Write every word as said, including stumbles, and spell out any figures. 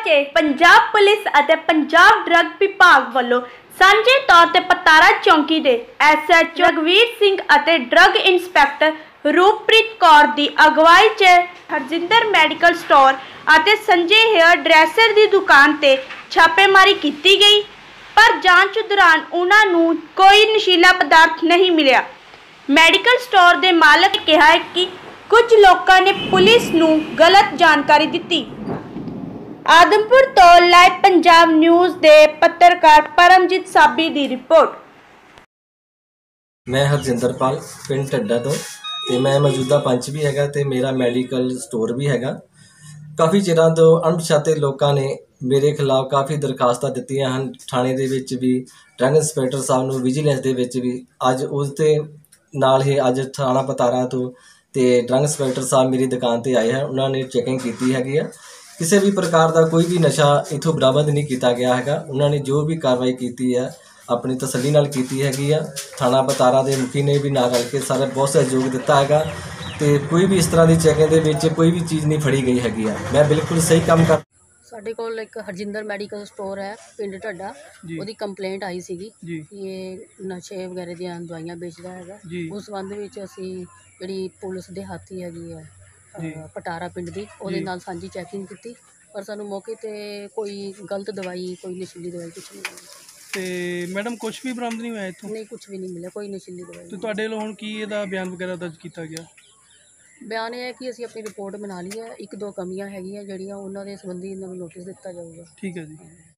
के पंजाब पुलिस अते पंजाब ड्रग विभाग वालों सांझे तौर ते पतारा चौकी दे एस एच ओ रघवीर सिंह अते ड्रग इंस्पैक्टर रूपप्रीत कौर दी अगवाई च हरजिंदर मैडिकल स्टोर अते संजय हेयर ड्रैसर दी दुकान ते छापेमारी की गई, पर जांच दौरान उन्हां नूं कोई नशीला पदार्थ नहीं मिलिया। मैडिकल स्टोर दे मालक ने कहा है कि कुछ लोगों ने पुलिस नूं गलत जानकारी दी। आदमपुर तो लाइव पंजाब न्यूज़ दे पत्रकार परमजीत साबी दी रिपोर्ट। मैं हरजिंदर पाल पिंड ढड्डा तो ते मैं मौजूदा पंच भी हैगा ते मेरा मैडिकल स्टोर भी हैगा। काफ़ी चिरां तो अणपछाते लोगों ने मेरे खिलाफ काफ़ी दरखास्तां दित्तियां हन, थाणे दे विच भी, ड्रग इंस्पैक्टर साहब नूं विजिलेंस दे विच भी। अज उस दे नाल ही अज थाणा पतारा तो ते ड्रग इंस्पैक्टर साहब मेरी दुकान ते आए हैं, उन्होंने चैकिंग की हैगी है। किसी भी प्रकार का कोई भी नशा इत्थों बरामद नहीं किया गया है। उन्होंने जो भी कार्रवाई की है अपनी तसल्ली नाल कीती हैगी है। थाना पतारा के मुखी ने भी नाल रल के सारा बहुत सहयोग दिता है तो कोई भी इस तरह की चैकिंग के विच कोई भी चीज़ नहीं फड़ी गई हैगी है। मैं बिल्कुल सही काम कर साडे कोल एक हरजिंदर मैडिकल स्टोर है पिंड ढड्डा, उसकी कंप्लेंट आई सी कि ये नशे वगैरह दी दवाइयां बेचता है। उस संबंध में असी जी पुलिस दे हाथी हैगी है पटारा पिंड की ਉਹਦੇ ਨਾਲ ਸਾਂਝੀ चैकिंग की, पर सानू मौके ते कोई गलत दवाई कोई नशीली दवाई कुछ नहीं मिली। ਤੇ ਮੈਡਮ ਕੁਝ ਵੀ ਬਰਾਮਦ ਨਹੀਂ ਹੋਇਆ ਇੱਥੋਂ? नहीं कुछ भी नहीं मिला, कोई नशीली दवाई। ਤੇ ਤੁਹਾਡੇ ਵੱਲੋਂ ਹੁਣ ਕੀ ਇਹਦਾ ਬਿਆਨ ਵਗੈਰਾ ਦਰਜ ਕੀਤਾ ਗਿਆ? ਬਿਆਨ ਇਹ ਹੈ ਕਿ ਅਸੀਂ ਆਪਣੀ ਰਿਪੋਰਟ ਬਣਾ ਲਈ ਹੈ, ਇੱਕ ਦੋ ਕਮੀਆਂ ਹੈਗੀਆਂ ਜਿਹੜੀਆਂ ਉਹਨਾਂ ਦੇ ਸੰਬੰਧੀ ਇਹਨਾਂ ਨੂੰ ਨੋਟਿਸ ਦਿੱਤਾ ਜਾਊਗਾ। ਠੀਕ ਹੈ ਜੀ।